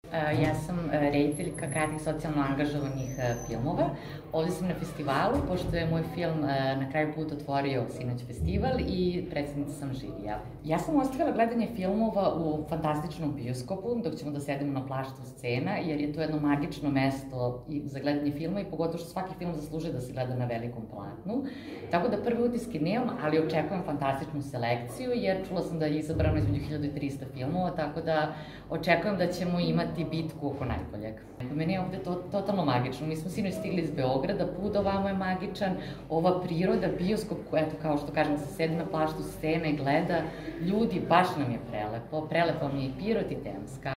Ja sam rediteljka kratkih socijalno angažovanih filmova. Ovde sam na festivalu, pošto je moj film na kraju puta otvorio sinoć festival i predsednica sam žirija. Ja sam ostavila gledanje filmova u fantastičnom bioskopu, dok ćemo da sedemo na plaštu scena, jer je to jedno magično mesto za gledanje filma i pogotovo što svaki film zaslužuje da se gleda na velikom platnu. Tako da prve utiske nemam, ali očekujem fantastičnu selekciju, jer čula sam da je izabrano između 1300 filmova, tako da očekujem da ćemo imati bitku oko najboljeg. Meni je ovde totalno magično. Mi smo sinoć stigli iz Beograda, put ovamo je magičan, ova priroda, bioskop, eto kao što kažem, se sedi na plaštu scene, gleda ljudi, baš nam je prelepo. Prelepo mi je i Pirot i Temska.